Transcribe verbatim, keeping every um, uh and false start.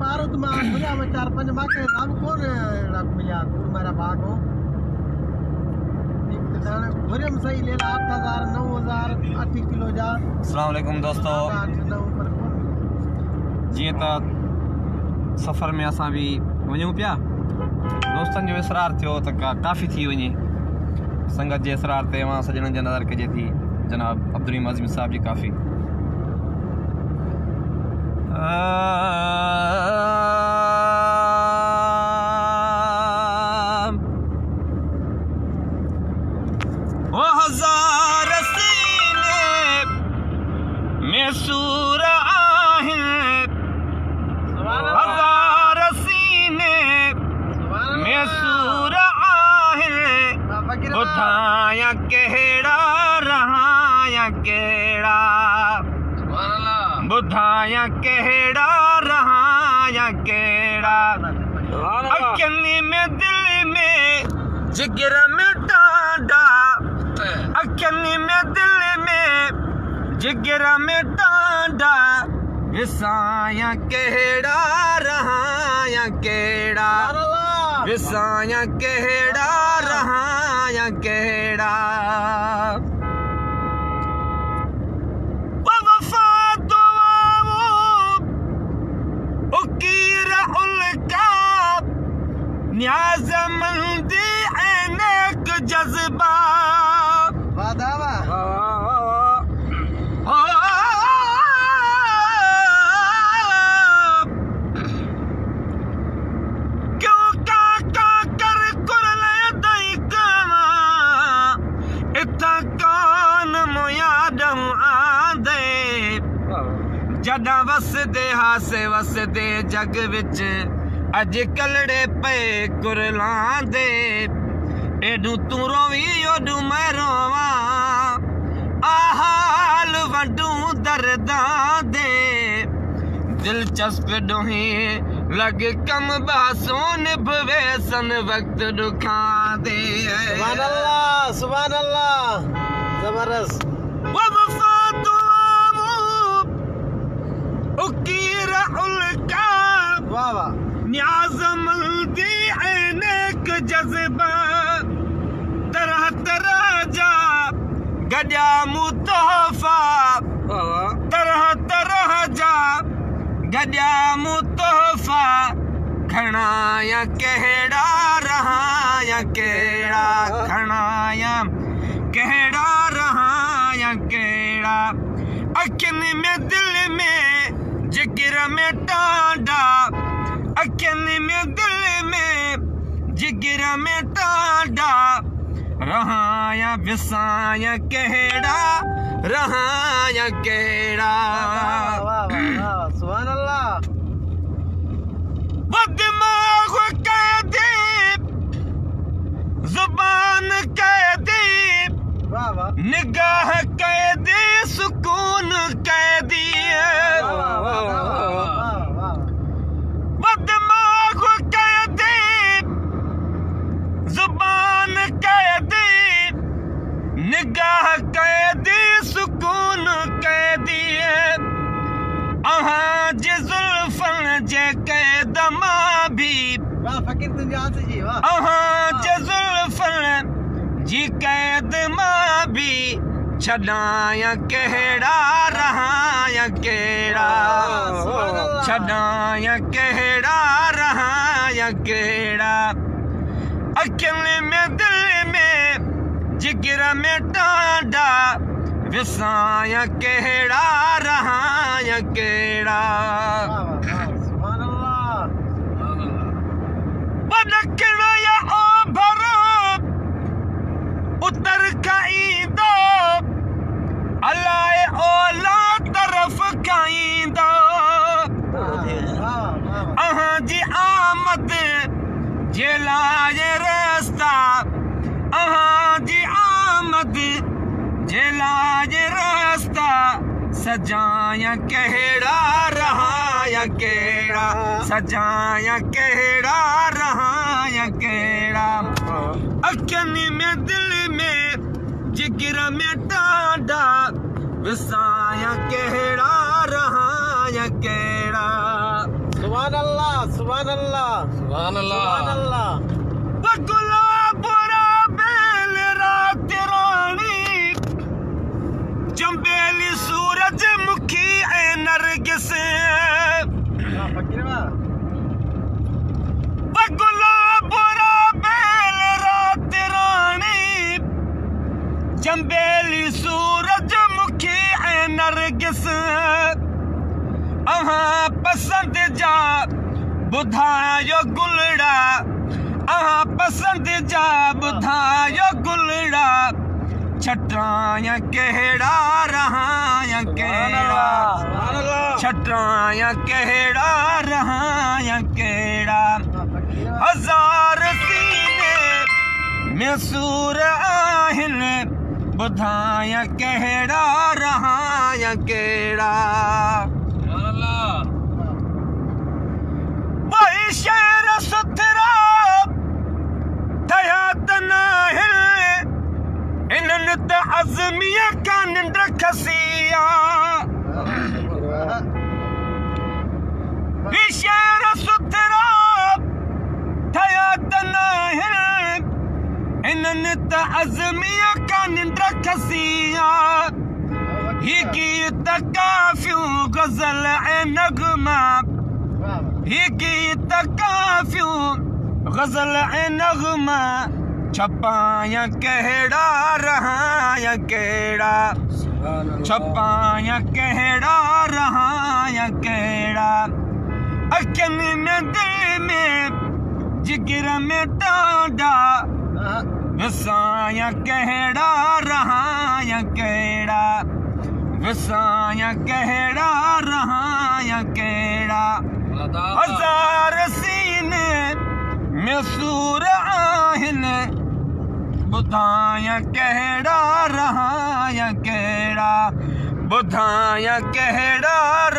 मारो तो मैं भैया मैं चार पांच माँ के नाम कौन रख मिला तू मेरा भाग हो भरियम सही ले आठ हजार नौ हजार आठ किलो जा। अस्सलाम वालेकुम दोस्तों, जी तो सफ़र में असां भी वञूं पिया। दोस्तनि जो इसरार थियो त का काफ़ी थी वञे। संगत जे इसरार ते मां सजणनि जे नज़र कजे थी जनाब अब्दुल रहीम आज़मी साहब जी काफ़ी वो हजार सीने में सूर आहे, हजार सीने में सूर आहे, बुधाया केड़ा रहाया केड़ा, बुधाया केड़ा रहाया केड़ा, अखियनि में दिल में जिगर में टांडा, अखियनि में दिल में जिगर में टांडा, विसाया केड़ा रहाया केड़ा, विसाया केड़ा रहाया केड़ा। न्याज़मंदी ऐनक जज्बा वादावा क्यों का का कर कुरले दई कमा इतना कौन मुयाद आंदे जदा वस दे हासे वस दे जग विच अज कलड़े पे कुरलांदे एडू तू रोवी ओडू मैं रोवा आहाल वडू दर्दां दे दिलचस्प डोही लग कम बासों निभवे सन वक्त दुखां दे। सुभान अल्लाह सुभान अल्लाह जबरदस्त। वो वफा दुआओ उकीरा उल्का वाह वाह। न्याज़मंदी ऐनक जज्बा तरह तरह जा गजा मुतहफा, तरह तरह जा गजा मुतहफा, खणाया केड़ा रहाया केड़ा, खणाया केड़ा रहाया केड़ा, अखियनि में दिल में जिगर में टांडा, अखियनि में दिल में जिगर में टांडा, रहाया विसाया केड़ा रहाया केड़ा। सुभान अल्लाह। वो दिमाग कैदी जुबान कैदी निगाह कैदी सुकून कैदी, दिमाग कैदी जुबान कैदी निगाह कैदी सुकून कैदी, अहाँ जे जुल्फन जे कैद मां भी, अहाँ जे जुल्फन जी कैद मां भी, छड़ाया केड़ा रहाया केड़ा, छड़ाया केड़ा रहाया केड़ा, अखियनि में दिल में जिगर में टांडा, विसाया केड़ा रहाया केड़ा। बदखण या ओभर उतर खाईंदो, अलाए ओला तरफ खाईंदो, अहाँ जी आमद जे लाए रास्ता, अहाँ जी आमद जे लाए रास्ता, सजाया केड़ा रहाया केड़ा, सजाया केड़ा रहाया केड़ा, अखियनि में दिल में जिगर में टांडा, विसाया केड़ा रहाया केड़ा। सुभान अल्लाह। सुभान अल्लाह सुभान सुभान अल्लाह। गुलाबरा बेल रात रानी चंबेली सूरज मुखी ए नरगिस फकीर गुलाबरा बेल रात रानी चंबेली सूरज मुखी ए नरगिस अहाँ पसंद जा बुधायो गुलड़ा अहाँ पसंद जा बुधायो गुलड़ा छटाया केड़ा रहा केड़ा छटाया केड़ा रहा केड़ा हजार सीने में सूर आहिन बुधाया केड़ा रहा केड़ा वही शेर सुथरा दया तनाहिल इनन त अज़मिया का निंद्र खसिया शेर सुथरा दया तनाहिल इनन त अज़मिया का निंद्र खसिया ही गीत काफ्यूं गजल ए नगमा ही गीत काफ्यूं गजल ए नगमा छपाया केड़ा रहा केड़ा छपाया केड़ा रहा केड़ा अखिन में दिल में जिगर में डांडा विसाया केड़ा रहा केड़ा विसाया केड़ा रहा केड़ा हजार सीने में सूर आहिन बुधाया केड़ा रहा केड़ा बुधाया केड़ा